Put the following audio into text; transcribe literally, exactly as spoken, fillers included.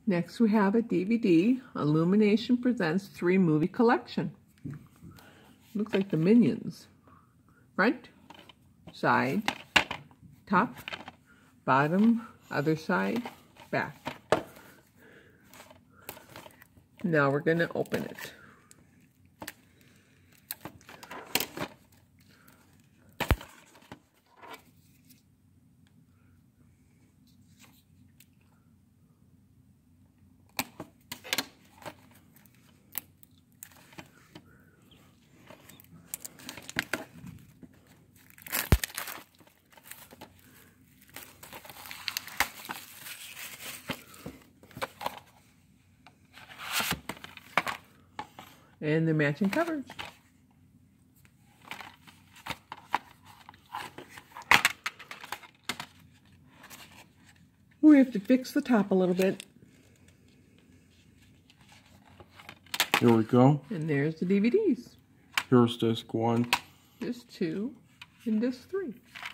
Next we have a D V D, Illumination Presents three movie collection. Looks like the Minions. Front, side, top, bottom, other side, back. Now we're going to open it. And the matching covers. We have to fix the top a little bit. Here we go. And there's the D V Ds. Here's disc one. Disc two and disc three.